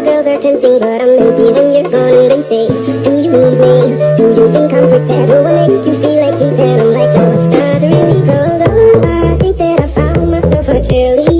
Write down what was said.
Other girls are tempting, but I'm empty. Then you're gone and they say, do you need me? Do you think I'm pretend? Do I make you feel like cheating? I'm like, no, not really, 'cause I think that I found myself a cheerleader.